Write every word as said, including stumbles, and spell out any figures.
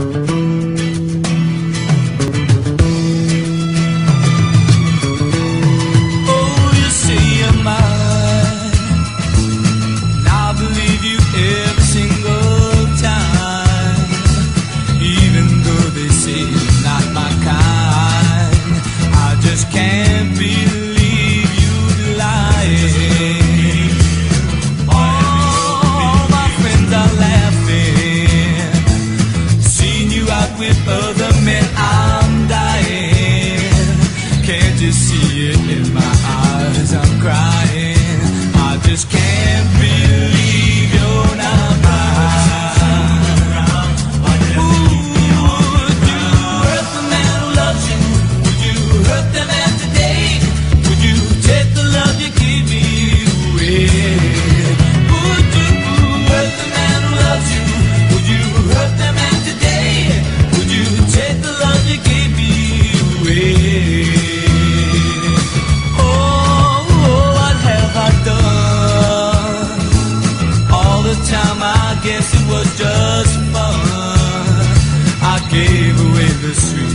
With other men, I'm dying. Can't you see it in my eyes? I'm crying. I just can't believe you're not mine. Ooh, would you hurt the man who loves you? Would you hurt the man today? Would you take the love you gave me away? Would you hurt the man who loves you? Would you hurt the man today? You take the love you gave me away. Oh, what have I done? All the time I guess it was just fun. I gave away the sweet